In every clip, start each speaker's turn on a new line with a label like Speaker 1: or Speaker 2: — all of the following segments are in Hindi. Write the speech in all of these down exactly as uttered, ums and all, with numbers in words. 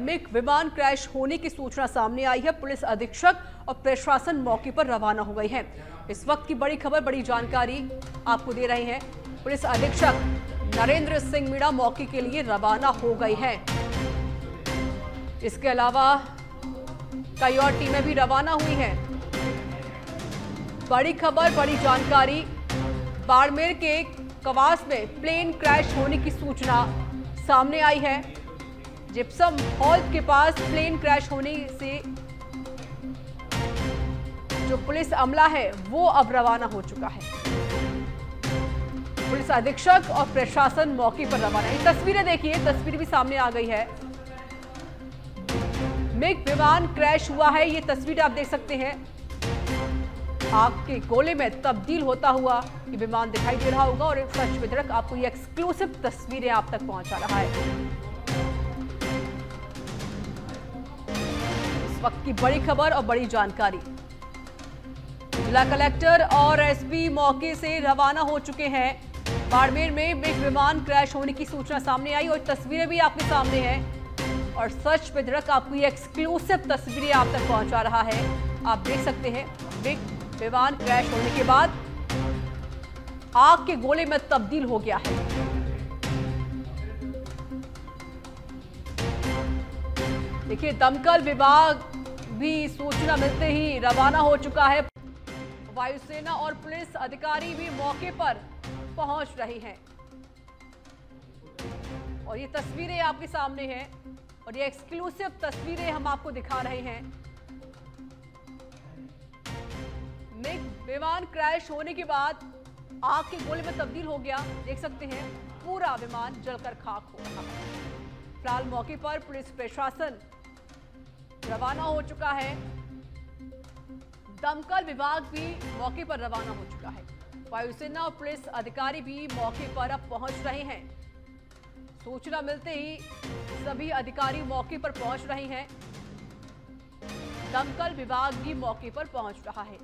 Speaker 1: मिग विमान क्रैश होने की सूचना सामने आई है। पुलिस अधीक्षक और प्रशासन मौके पर रवाना हो गई है। इस वक्त की बड़ी खबर, बड़ी जानकारी आपको दे रहे हैं। पुलिस अधीक्षक नरेंद्र सिंह मीणा मौके के लिए रवाना हो गई है। इसके अलावा कई और टीमें भी रवाना हुई हैं। बड़ी खबर, बड़ी जानकारी, बाड़मेर के कवास में प्लेन क्रैश होने की सूचना सामने आई है। जिप्सम हॉल के पास प्लेन क्रैश होने से जो पुलिस अमला है वो अब रवाना हो चुका है। पुलिस अधीक्षक और प्रशासन मौके पर रवाना है। तस्वीरें देखिए, तस्वीर भी सामने आ गई है। मिग विमान क्रैश हुआ है, ये तस्वीर आप देख सकते हैं। आग के गोले में तब्दील होता हुआ ये विमान दिखाई दे रहा होगा और सच विदरक आपको ये एक्सक्लूसिव तस्वीरें आप तक पहुंचा रहा है। इस वक्त की बड़ी खबर और बड़ी जानकारी, जिला कलेक्टर और एसपी मौके से रवाना हो चुके हैं। बाड़मेर में मिग विमान क्रैश होने की सूचना सामने आई और तस्वीरें भी आपके सामने हैं और सच विदरक आपको ये एक्सक्लूसिव तस्वीरें आप तक पहुंचा रहा है। आप देख सकते हैं मिग विमान क्रैश होने के बाद आग के गोले में तब्दील हो गया है। देखिए, दमकल विभाग भी सूचना मिलते ही रवाना हो चुका है। वायुसेना और पुलिस अधिकारी भी मौके पर पहुंच रहे हैं और ये तस्वीरें आपके सामने हैं और ये एक्सक्लूसिव तस्वीरें हम आपको दिखा रहे हैं। मिग विमान क्रैश होने के बाद आग के गोले में तब्दील हो गया। देख सकते हैं पूरा विमान जलकर खाक हो रहा है। फिलहाल मौके पर पुलिस प्रशासन रवाना हो चुका है। दमकल विभाग भी मौके पर रवाना हो चुका है। वायुसेना और पुलिस अधिकारी भी मौके पर अब पहुंच रहे हैं। सूचना मिलते ही सभी अधिकारी मौके पर पहुंच रहे हैं। दमकल विभाग भी मौके पर पहुंच रहा है।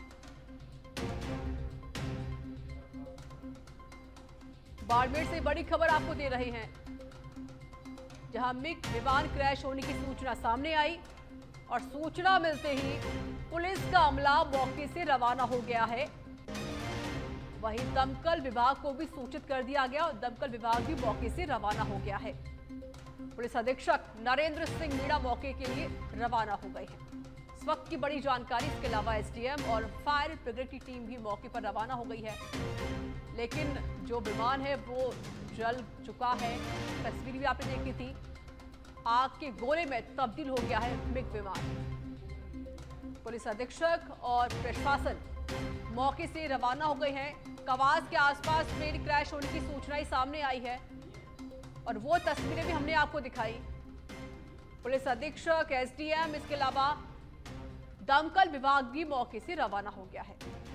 Speaker 1: बाड़मेर से बड़ी खबर आपको दे रहे हैं, जहां मिग विमान क्रैश होने की सूचना सामने आई और सूचना मिलते ही पुलिस का अमला मौके से रवाना हो गया है। वहीं दमकल विभाग को भी सूचित कर दिया गया और दमकल विभाग भी मौके से रवाना हो गया है। पुलिस अधीक्षक नरेंद्र सिंह मीणा मौके के लिए रवाना हो गए हैं। इस वक्त की बड़ी जानकारी, इसके अलावा एसडीएम और फायर ब्रिगेड की टीम भी मौके पर रवाना हो गई है, लेकिन जो विमान है वो जल चुका है। तस्वीर भी आपने देखी थी, आग के गोले में तब्दील हो गया है मिग विमान। पुलिस अधीक्षक और प्रशासन मौके से रवाना हो गए हैं। कवास के आसपास प्लेन क्रैश होने की सूचना ही सामने आई है और वो तस्वीरें भी हमने आपको दिखाई। पुलिस अधीक्षक, एसडीएम, इसके अलावा दमकल विभाग भी मौके से रवाना हो गया है।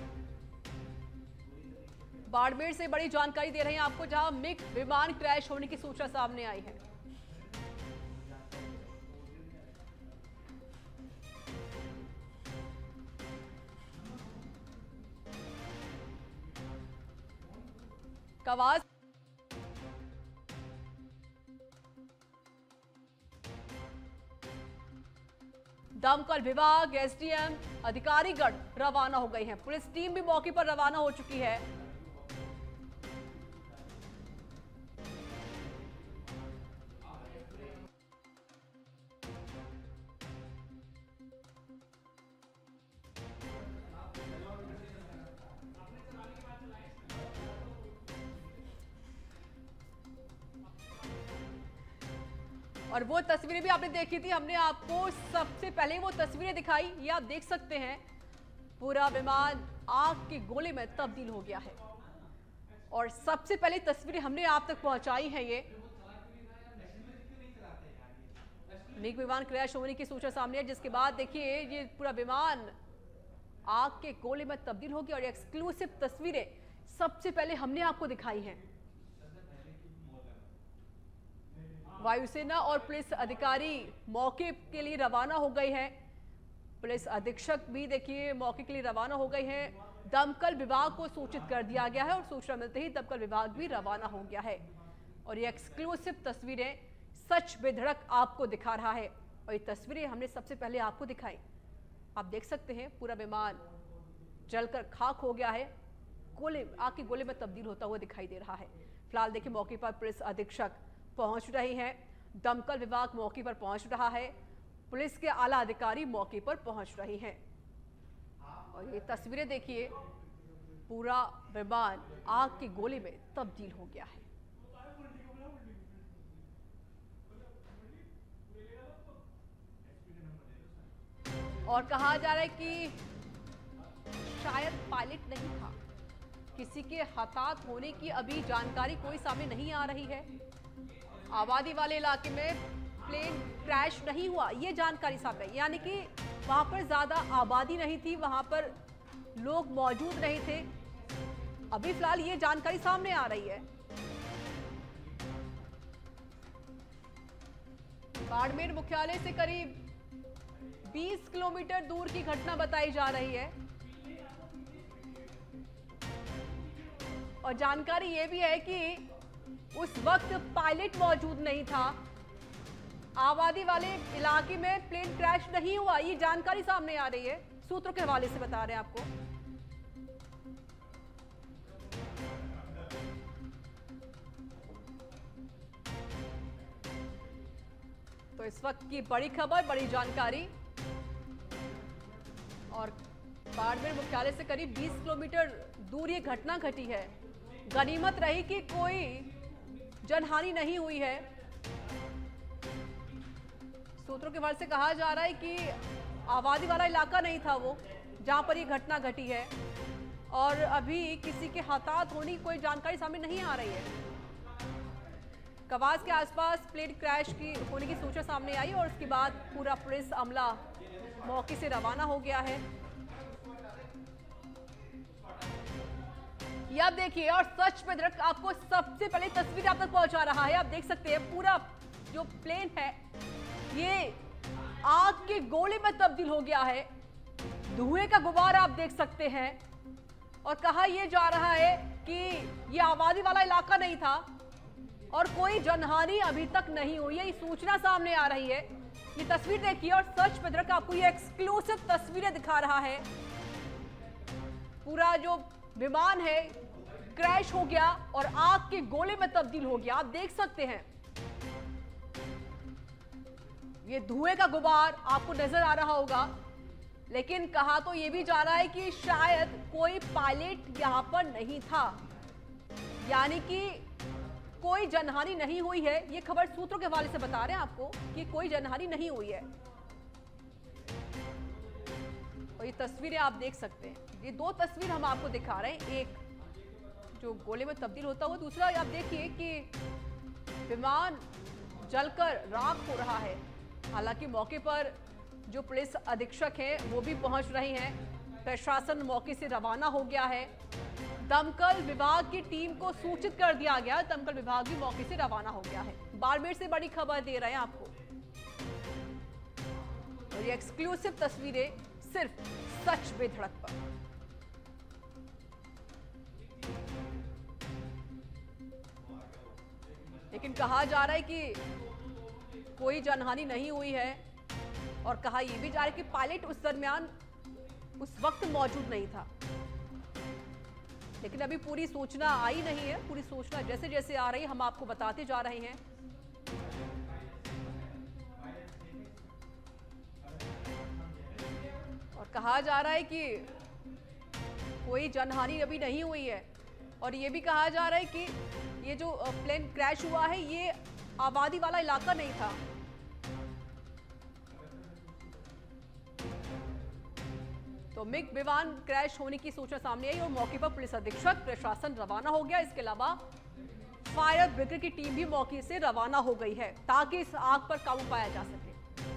Speaker 1: बाड़मेर से बड़ी जानकारी दे रहे हैं आपको, जहां मिग विमान क्रैश होने की सूचना सामने आई है। कवास दमकल विभाग, एसडीएम, अधिकारीगण रवाना हो गए हैं। पुलिस टीम भी मौके पर रवाना हो चुकी है। और वो तस्वीरें भी आपने देखी थी, हमने आपको सबसे पहले वो तस्वीरें दिखाई। ये आप देख सकते हैं पूरा विमान आग के गोले में तब्दील हो गया है और सबसे पहले तस्वीरें हमने आप तक पहुंचाई हैं। ये मिग विमान क्रैश होने की सूचना सामने है, जिसके बाद देखिए ये पूरा विमान आग के गोले में तब्दील हो गया और एक्सक्लूसिव तस्वीरें सबसे पहले हमने आपको दिखाई हैं। वायुसेना और पुलिस अधिकारी मौके के लिए रवाना हो गए हैं। पुलिस अधीक्षक भी देखिए मौके के लिए रवाना हो गए हैं। दमकल विभाग को सूचित कर दिया गया है और सूचना मिलते ही दमकल विभाग भी रवाना हो गया है और ये एक्सक्लूसिव तस्वीरें सच बेधड़क आपको दिखा रहा है। और ये तस्वीरें हमने सबसे पहले आपको दिखाई। आप देख सकते हैं पूरा विमान जलकर खाक हो गया है, गोले आग के गोले में तब्दील होता हुआ दिखाई दे रहा है। फिलहाल देखिए मौके पर पुलिस अधीक्षक पहुंच रहे हैं, दमकल विभाग मौके पर पहुंच रहा है, पुलिस के आला अधिकारी मौके पर पहुंच रहे हैं। और ये तस्वीरें देखिए, पूरा विमान आग के गोले में तब्दील हो गया है। और कहा जा रहा है कि शायद पायलट नहीं था, किसी के हताहत होने की अभी जानकारी कोई सामने नहीं आ रही है। आबादी वाले इलाके में प्लेन क्रैश नहीं हुआ, ये जानकारी सामने, यानी कि वहां पर ज्यादा आबादी नहीं थी, वहां पर लोग मौजूद नहीं थे। अभी फिलहाल ये जानकारी सामने आ रही है। बाड़मेर मुख्यालय से करीब बीस किलोमीटर दूर की घटना बताई जा रही है। और जानकारी यह भी है कि उस वक्त पायलट मौजूद नहीं था, आबादी वाले इलाके में प्लेन क्रैश नहीं हुआ, ये जानकारी सामने आ रही है। सूत्रों के हवाले से बता रहे हैं आपको। तो इस वक्त की बड़ी खबर, बड़ी जानकारी। और बाड़मेर मुख्यालय से करीब बीस किलोमीटर दूर ये घटना घटी है। गनीमत रही कि कोई जनहानि नहीं हुई है। सूत्रों के हवाले से कहा जा रहा है कि आबादी वाला इलाका नहीं था वो जहां पर ये घटना घटी है, और अभी किसी के हताहत होने की कोई जानकारी सामने नहीं आ रही है। कवास के आसपास प्लेन क्रैश की होने की सूचना सामने आई और उसके बाद पूरा पुलिस अमला मौके से रवाना हो गया है। ये आप देखिए, और सच पे धड़क आपको सबसे पहले तस्वीर आप तक पहुंचा रहा है। आप देख सकते हैं पूरा जो प्लेन है ये आग के गोले में तब्दील हो गया है। धुएं का गुबार आप देख सकते हैं। और कहा यह जा रहा है कि ये आबादी वाला इलाका नहीं था और कोई जनहानि अभी तक नहीं हुई है, ये सूचना सामने आ रही है। ये तस्वीर देखिए, और सच पे धड़क आपको ये एक्सक्लूसिव तस्वीरें दिखा रहा है। पूरा जो विमान है क्रैश हो गया और आग के गोले में तब्दील हो गया। आप देख सकते हैं ये धुएं का गुबार आपको नजर आ रहा होगा। लेकिन कहा तो यह भी जा रहा है कि शायद कोई पायलट यहां पर नहीं था, यानी कि कोई जनहानि नहीं हुई है। ये खबर सूत्रों के हवाले से बता रहे हैं आपको कि कोई जनहानि नहीं हुई है। और ये तस्वीरें आप देख सकते हैं, ये दो तस्वीर हम आपको दिखा रहे हैं, एक जो गोले में तब्दील होता हुआ, दूसरा आप देखिए कि विमान जलकर राख हो रहा है। हालांकि मौके पर जो पुलिस अधीक्षक हैं वो भी पहुंच रहे हैं, प्रशासन मौके से रवाना हो गया है, दमकल विभाग की टीम को सूचित कर दिया गया, दमकल विभाग भी मौके से रवाना हो गया है। बाड़मेर से बड़ी खबर दे रहे हैं आपको, और ये एक्सक्लूसिव तस्वीरें सिर्फ सच बेधड़क पर। लेकिन कहा जा रहा है कि कोई जनहानि नहीं हुई है, और कहा यह भी जा रहा है कि पायलट उस दरमियान उस वक्त मौजूद नहीं था। लेकिन अभी पूरी सूचना आई नहीं है, पूरी सूचना जैसे जैसे आ रही है हम आपको बताते जा रहे हैं। और कहा जा रहा है कि कोई जनहानि अभी नहीं हुई है, और ये भी कहा जा रहा है कि ये जो प्लेन क्रैश हुआ है ये आबादी वाला इलाका नहीं था। तो मिग विमान क्रैश होने की सूचना सामने आई और मौके पर पुलिस अधीक्षक प्रशासन रवाना हो गया। इसके अलावा फायर ब्रिगेड की टीम भी मौके से रवाना हो गई है ताकि इस आग पर काबू पाया जा सके।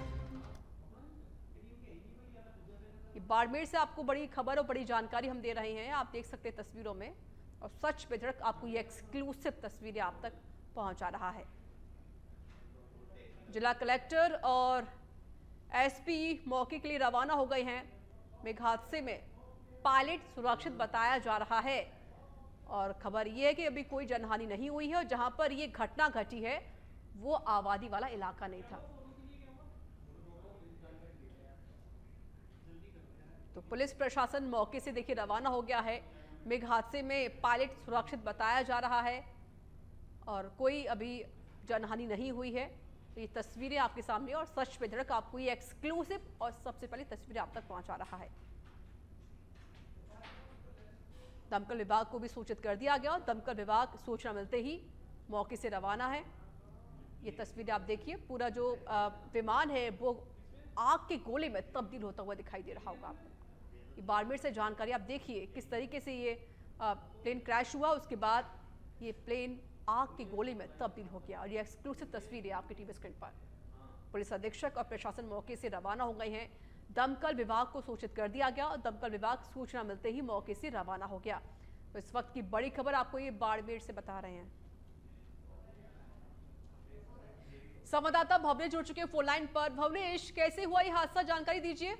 Speaker 1: बाड़मेर से आपको बड़ी खबर और बड़ी जानकारी हम दे रहे हैं, आप देख सकते हैं तस्वीरों में, और सच पे धड़क आपको ये एक्सक्लूसिव तस्वीरें आप तक पहुंचा रहा है। जिला कलेक्टर और एसपी मौके के लिए रवाना हो गए हैं। मेघ हादसे में पायलट सुरक्षित बताया जा रहा है, और खबर यह है कि अभी कोई जनहानि नहीं हुई है, और जहां पर यह घटना घटी है वो आबादी वाला इलाका नहीं था। तो पुलिस प्रशासन मौके से देखिए रवाना हो गया है। मेघ हादसे में पायलट सुरक्षित बताया जा रहा है और कोई अभी जनहानि नहीं हुई है। तो ये तस्वीरें आपके सामने और सच पे धड़क आपको ये एक्सक्लूसिव और सबसे पहले तस्वीरें आप तक पहुंचा रहा है। दमकल विभाग को भी सूचित कर दिया गया और दमकल विभाग सूचना मिलते ही मौके से रवाना है। ये तस्वीरें आप देखिए, पूरा जो विमान है वो आग के गोले में तब्दील होता हुआ दिखाई दे रहा होगा आपको। ये बाड़मेर से जानकारी आप देखिए किस तरीके से ये प्लेन क्रैश हुआ, उसके बाद ये प्लेन आग के गोले में तब्दील हो गया। और ये एक्सक्लूसिव तस्वीरें आपके टीवी स्क्रीन पर। पुलिस अधीक्षक और प्रशासन मौके से रवाना हो गए हैं। दमकल विभाग को सूचित कर दिया गया और दमकल विभाग सूचना मिलते ही मौके से रवाना हो गया। तो इस वक्त की बड़ी खबर आपको ये बाड़मेर से बता रहे हैं। संवाददाता भवनेश जुड़ चुके हैं फोन लाइन पर। भवनेश, कैसे हुआ ये हादसा, जानकारी दीजिए।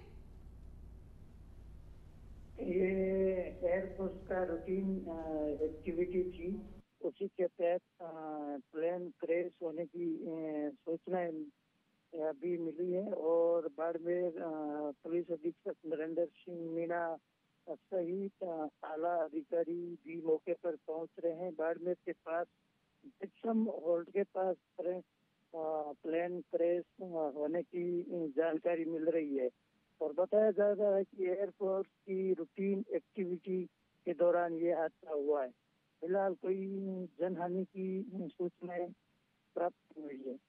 Speaker 2: ये एयरफोर्स का रूटीन एक्टिविटी थी, उसी के तहत प्लेन क्रैश होने की सूचना अभी मिली है और बाड़मेर पुलिस अधीक्षक नरेंद्र सिंह मीणा सहित आला अधिकारी भी मौके पर पहुंच रहे हैं। बाड़मेर के पास जिप्सम होल्ड के पास प्लेन क्रैश होने की जानकारी मिल रही है और बताया जा रहा है कि एयरफोर्स की रूटीन एक्टिविटी के दौरान ये हादसा हुआ है। फिलहाल कोई जनहानि की सूचनाएं प्राप्त हुई है।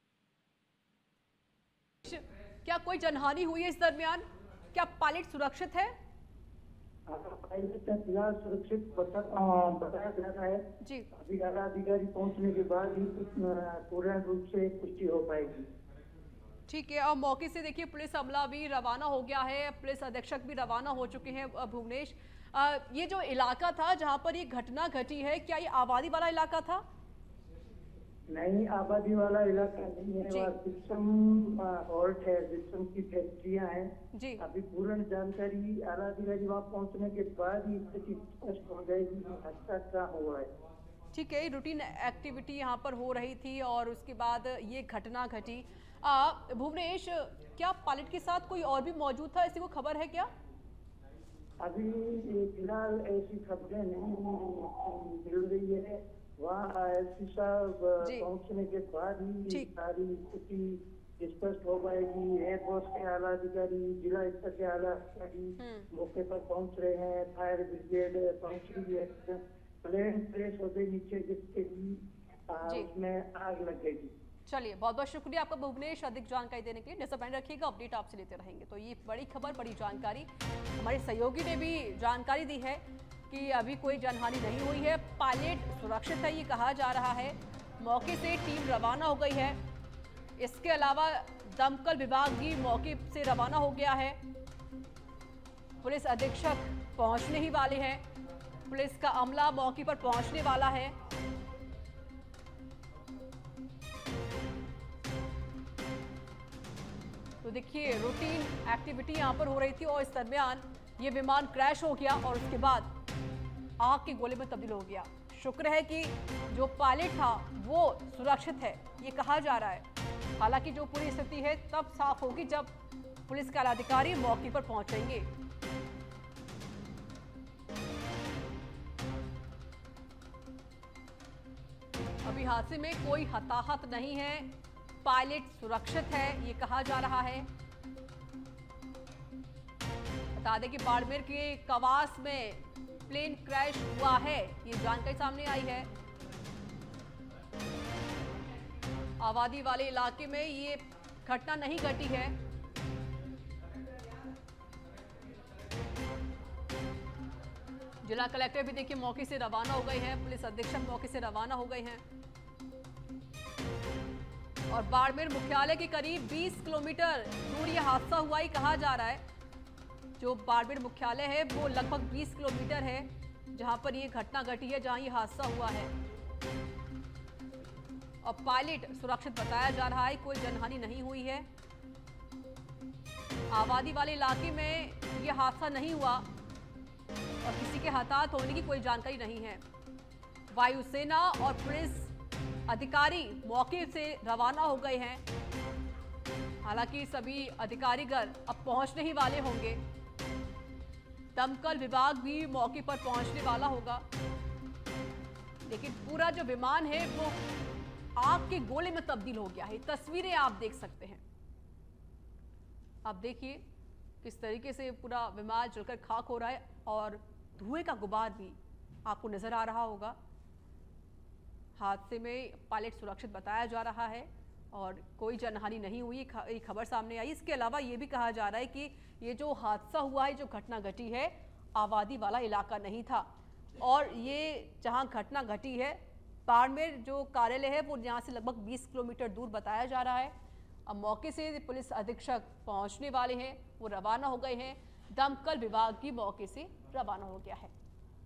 Speaker 1: क्या कोई जनहानि हुई है इस दरमियान? क्या पायलट सुरक्षित है?
Speaker 2: पायलट फिलहाल सुरक्षित बताया जा रहा है
Speaker 1: जी।
Speaker 2: अभी आला अधिकारी पहुंचने के बाद ही पूर्ण रूप से पुष्टि हो पाएगी।
Speaker 1: ठीक है, और मौके से देखिए पुलिस अमला भी रवाना हो गया है, पुलिस अधीक्षक भी रवाना हो चुके हैं। भुवनेश, ये जो इलाका था जहां पर ये घटना घटी है, क्या ये आबादी वाला इलाका था?
Speaker 2: नहीं, आबादी वाला इलाका नहीं है, वहाँ जिप्सम हॉल्ट है, जिप्सम की फैक्ट्रियां हैं जी। अभी पूर्ण जानकारी आला अधिकारी वहाँ पहुँचने के बाद ही स्थिति स्पष्ट हो जाएगी कि हादसा क्या हुआ है।
Speaker 1: ठीक है, रूटीन एक्टिविटी यहाँ पर हो रही थी और उसके बाद ये घटना घटी। भुवनेश, क्या पायलट के साथ कोई और भी मौजूद था, ऐसी कोई खबर है क्या?
Speaker 2: अभी फिलहाल ऐसी खबरें नहीं मिल रही है। वहाँ एसपी साहब पहुँचने के बाद ही सारी स्थिति स्पष्ट हो पाएगी। एयरफोर्स के आला अधिकारी, जिला स्तर के आला अधिकारी मौके पर पहुँच रहे हैं, फायर ब्रिगेड पहुँच रही है। प्लेन क्रैश होते नीचे गिरते ही उसमें आग लग गई।
Speaker 1: चलिए, बहुत बहुत शुक्रिया आपका भुवनेश, अधिक जानकारी देने के लिए। नजर बने रखिएगा, अपडेट आपसे लेते रहेंगे। तो ये बड़ी खबर, बड़ी जानकारी हमारे सहयोगी ने भी जानकारी दी है कि अभी कोई जनहानि नहीं हुई है, पायलट सुरक्षित है ये कहा जा रहा है। मौके से टीम रवाना हो गई है। इसके अलावा दमकल विभाग भी मौके से रवाना हो गया है। पुलिस अधीक्षक पहुंचने ही वाले हैं, पुलिस का अमला मौके पर पहुंचने वाला है। तो देखिए, रूटीन एक्टिविटी यहां पर हो रही थी और इस दरमियान ये विमान क्रैश हो गया और उसके बाद आग के गोले में तब्दील हो गया। शुक्र है कि जो पायलट था वो सुरक्षित है, ये कहा जा रहा है। हालांकि जो पूरी स्थिति है तब साफ होगी जब पुलिस के अधिकारी मौके पर पहुंचेंगे। अभी हादसे में कोई हताहत नहीं है, पायलट सुरक्षित है ये कहा जा रहा है। बता दें कि बाड़मेर के कवास में प्लेन क्रैश हुआ है, ये जानकारी सामने आई है। आबादी वाले इलाके में ये घटना नहीं घटी है। जिला कलेक्टर भी देखिए मौके से रवाना हो गए हैं, पुलिस अधीक्षक मौके से रवाना हो गए हैं और बाड़मेर मुख्यालय के करीब बीस किलोमीटर दूर ये हादसा हुआ ही कहा जा रहा है। जो बाड़मेर मुख्यालय है वो लगभग बीस किलोमीटर है जहां पर ये घटना घटी है, जहां ये हादसा हुआ है। और पायलट सुरक्षित बताया जा रहा है, कोई जनहानि नहीं हुई है। आबादी वाले इलाके में ये हादसा नहीं हुआ और किसी के हताहत होने की कोई जानकारी नहीं है। वायुसेना और पुलिस अधिकारी मौके से रवाना हो गए हैं। हालांकि सभी अधिकारीगण अब पहुंचने ही वाले होंगे। दमकल विभाग भी मौके पर पहुंचने वाला होगा, लेकिन पूरा जो विमान है वो आग के गोले में तब्दील हो गया है। तस्वीरें आप देख सकते हैं। आप देखिए किस तरीके से पूरा विमान जलकर खाक हो रहा है और धुएं का गुबार भी आपको नजर आ रहा होगा। हादसे में पायलट सुरक्षित बताया जा रहा है और कोई जनहानि नहीं हुई, ये खबर सामने आई। इसके अलावा ये भी कहा जा रहा है कि ये जो हादसा हुआ है, जो घटना घटी है, आबादी वाला इलाका नहीं था और ये जहां घटना घटी है बाड़मेर जो कार्यालय है वो यहाँ से लगभग बीस किलोमीटर दूर बताया जा रहा है। अब मौके से पुलिस अधीक्षक पहुंचने वाले हैं, वो रवाना हो गए हैं। दमकल विभाग भी मौके से रवाना हो गया है।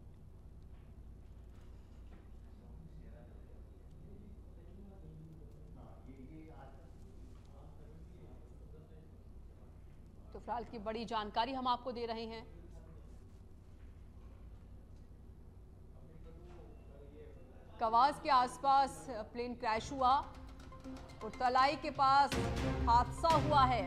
Speaker 1: तो फिलहाल की बड़ी जानकारी हम आपको दे रहे हैं। कवास के आसपास प्लेन क्रैश हुआ और तलाई के पास हादसा हुआ है।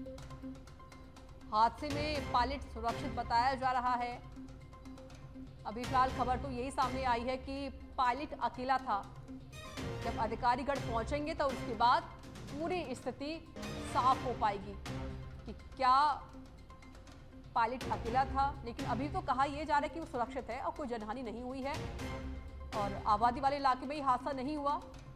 Speaker 1: हादसे में पायलट सुरक्षित बताया जा रहा है। अभी फिलहाल खबर तो यही सामने आई है कि पायलट अकेला था। जब अधिकारीगण पहुंचेंगे तो उसके बाद पूरी स्थिति साफ हो पाएगी कि क्या पायलट अकेला था। लेकिन अभी तो कहा यह जा रहा है कि वो सुरक्षित है और कोई जनहानि नहीं हुई है और आबादी वाले इलाके में ही हादसा नहीं हुआ।